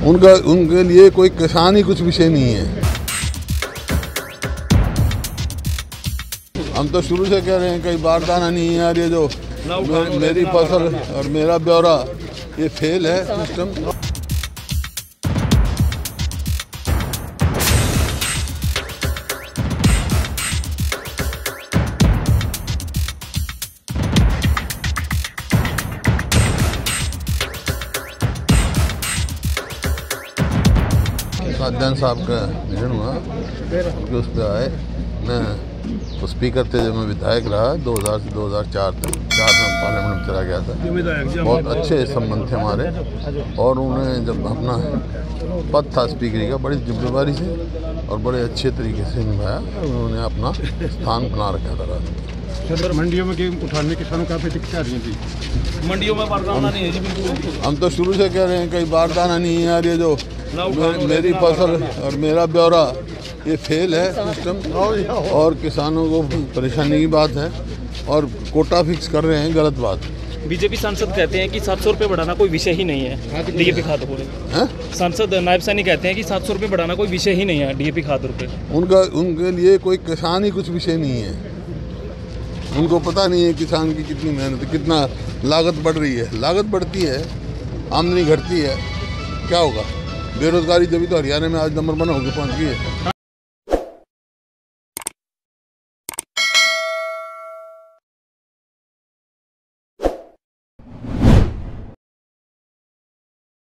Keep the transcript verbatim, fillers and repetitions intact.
उनका उनके लिए कोई किसान ही कुछ विषय नहीं है। हम तो शुरू से कह रहे हैं कई बार दाना नहीं है यार, ये जो मे, मेरी फसल और मेरा ब्यौरा ये फेल है सिस्टम। साधन साहब का निधन हुआ, उस पर आए। मैं स्पीकर थे जब मैं विधायक रहा दो हज़ार से दो हज़ार चार तक, चार में पार्लियामेंट में चला गया था। बहुत अच्छे संबंध थे हमारे, और उन्हें जब अपना पद था स्पीकरी का बड़ी जिम्मेदारी से और बड़े अच्छे तरीके से निभाया। उन्होंने अपना स्थान बना रखा था। सर, मंडियों में गेहूं उठाने किसानों का दिक्कत आ रही थी। मंडियों में बारदाना नहीं है जी, बिल्कुल। हम तो शुरू से कह रहे हैं कई बारदाना नहीं है यार, ये जो मे, मेरी फसल और मेरा ब्यौरा ये फेल है सिस्टम, और किसानों को परेशानी की बात है, और कोटा फिक्स कर रहे हैं, गलत बात। बीजेपी सांसद कहते हैं कि सात सौ रुपये बढ़ाना कोई विषय ही नहीं है डीएपी खाद पर। सांसद नायब सैनी कहते हैं कि सात सौ रुपये बढ़ाना कोई विषय ही नहीं है डीएपी खाद पर। उनका उनके लिए कोई किसान ही कुछ विषय नहीं है। उनको पता नहीं है किसान की कितनी मेहनत, कितना लागत बढ़ रही है। लागत बढ़ती है, आमदनी घटती है, क्या होगा? बेरोजगारी जब तो हरियाणा में आज नंबर वन होकर पहुंच गई है।